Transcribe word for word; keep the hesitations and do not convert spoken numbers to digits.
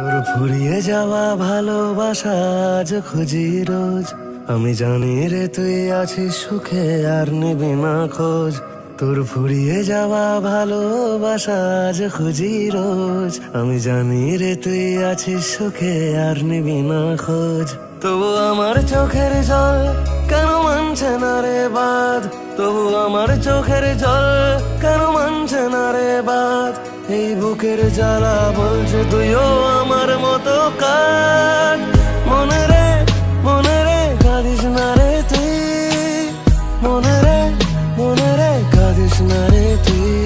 তোর ফুরিয়ে যাওয়া ভালোবাসা আজ খুঁজি রোজ। আমি জানি রে তুই আছিস সুখে আর নিবি না খোঁজ। তোর ফুরিয়ে যাওয়া ভালোবাসা আজ খুঁজি রোজ। আমি জানি রে তুই আছিস সুখে আর নিবি না খোঁজ। তবু আমার চোখের জল কেন মানছে না রে বাঁধ। তবু আমার চোখের জল কেন মানছে না রে বাঁধ। এই বুকের জ্বালা বলছে তুইও আমার মতো কাঁদ। মনে রে মনে রে কাঁদিস না রে তুই। মনে রে মনে রে কাঁদিস না রে তুই।